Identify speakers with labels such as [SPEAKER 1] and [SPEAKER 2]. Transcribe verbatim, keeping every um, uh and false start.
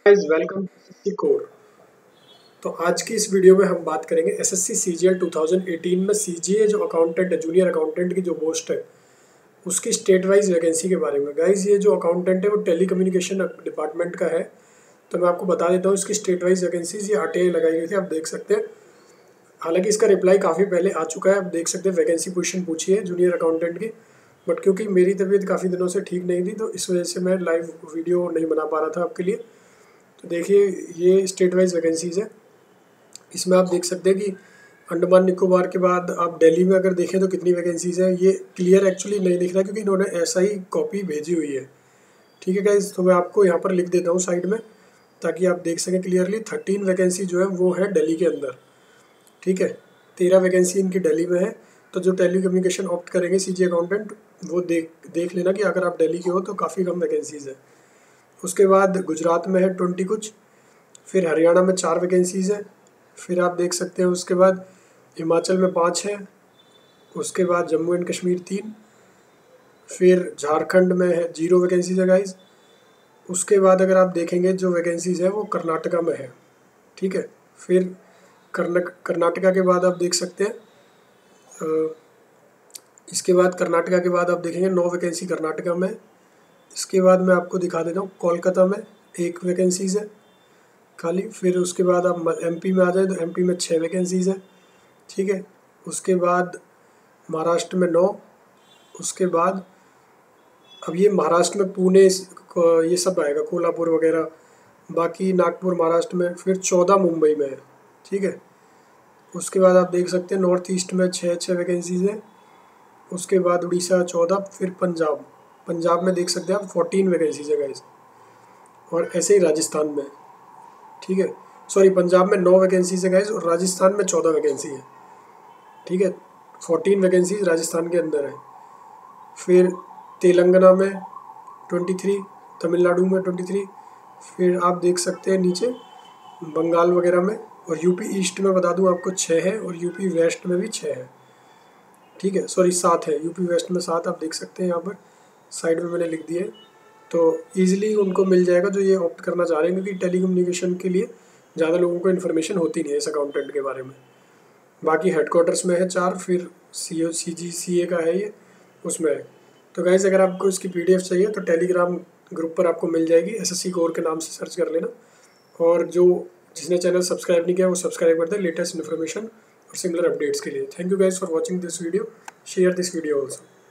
[SPEAKER 1] Guys welcome to SSC core. तो आज की इस वीडियो में हम बात करेंगे एसएससी सीजीएल दो हज़ार अठारह में सीजीए जो अकाउंटेंट है, जूनियर अकाउंटेंट की जो पोस्ट है उसकी स्टेट वाइज वैकेंसी के बारे में। गाइस ये जो अकाउंटेंट है वो टेली कम्युनिकेशन डिपार्टमेंट का है। तो मैं आपको बता देता हूँ इसकी स्टेट वाइज वैकेंसीज ये आरटीआई लगाई गई थी, आप देख सकते हैं। हालांकि इसका रिप्लाई काफ़ी पहले आ चुका है, आप देख सकते हैं। वैकेंसी पोजीशन पूछी है जूनियर अकाउंटेंट की, बट क्योंकि मेरी तबीयत काफ़ी दिनों से ठीक नहीं थी तो इस वजह से मैं लाइव वीडियो नहीं बना पा रहा था आपके लिए। तो देखिए ये स्टेट वाइज वैकेंसीज़ है। इसमें आप देख सकते हैं कि अंडमान निकोबार के बाद आप दिल्ली में अगर देखें तो कितनी वैकेंसीज़ है। ये क्लियर एक्चुअली नहीं दिख रहा क्योंकि इन्होंने ऐसा ही कॉपी भेजी हुई है। ठीक है गाइज, तो मैं आपको यहाँ पर लिख देता हूँ साइड में ताकि आप देख सकें क्लियरली। थर्टीन वैकेंसी जो है वो है दिल्ली के अंदर। ठीक है, तेरह वैकेंसी इनकी दिल्ली में है। तो जो टेली कम्युनिकेशन ऑप्ट करेंगे सीजी अकाउंटेंट वो देख देख लेना कि अगर आप दिल्ली के हो तो काफ़ी कम वैकेंसीज़ है। उसके बाद गुजरात में है ट्वेंटी कुछ, फिर हरियाणा में चार वैकेंसीज़ है, फिर आप देख सकते हैं उसके बाद हिमाचल में पाँच है, उसके बाद जम्मू एंड कश्मीर तीन, फिर झारखंड में है जीरो वैकेंसीज है गाइज। उसके बाद अगर आप देखेंगे जो वैकेंसीज है वो कर्नाटका में है। ठीक है, फिर कर्नाटक कर्नाटका के बाद आप देख सकते हैं अ, इसके बाद कर्नाटका के बाद आप देखेंगे नौ वैकेंसी कर्नाटका में। इसके बाद मैं आपको दिखा देता हूँ कोलकाता में एक वैकेंसीज़ है खाली। फिर उसके बाद आप एमपी में आ जाए तो एमपी में छः वैकेंसीज़ हैं। ठीक है, उसके बाद महाराष्ट्र में नौ। उसके बाद अब ये महाराष्ट्र में पुणे ये सब आएगा, कोल्हापुर वगैरह। बाकी नागपुर महाराष्ट्र में, फिर चौदह मुंबई में है। ठीक है, उसके बाद आप देख सकते हैं नॉर्थ ईस्ट में छः छः वैकेंसीज़ हैं। उसके बाद उड़ीसा चौदह, फिर पंजाब पंजाब में देख सकते हैं आप फोर्टीन वैकेंसीज़ है गाइस। और ऐसे ही राजस्थान में, ठीक है, सॉरी पंजाब में नौ वैकेंसीज है गाइस और राजस्थान में चौदह वैकेंसी है। ठीक है, फोर्टीन वैकेंसीज राजस्थान के अंदर है। फिर तेलंगाना में ट्वेंटी थ्री, तमिलनाडु में ट्वेंटी थ्री, फिर आप देख सकते हैं नीचे बंगाल वगैरह में। और यूपी ईस्ट में बता दूं आपको छः है और यूपी वेस्ट में भी छः है। ठीक है, सॉरी सात है, यूपी वेस्ट में सात, आप देख सकते हैं यहाँ पर साइड में मैंने लिख दिया है। तो ईजिली उनको मिल जाएगा जो ये ऑप्ट करना चाह रहे हैं, क्योंकि टेलीकम्युनिकेशन के लिए ज़्यादा लोगों को इन्फॉर्मेशन होती नहीं है इस अकाउंटेंट के बारे में। बाकी हेडक्वार्टर्स में है चार, फिर सी ओ सी जी सी ए का है ये, उसमें है। तो गाइज़ अगर आपको इसकी पी डी एफ चाहिए तो टेलीग्राम ग्रुप पर आपको मिल जाएगी, एस एस सी कोर के नाम से सर्च कर लेना। और जो जिसने चैनल सब्सक्राइब नहीं किया वो सब्सक्राइब कर दे लेटेस्ट इन्फॉर्मेशन और सिमिलर अपडेट्स के लिए। Thank you guys for watching this video, share this video also.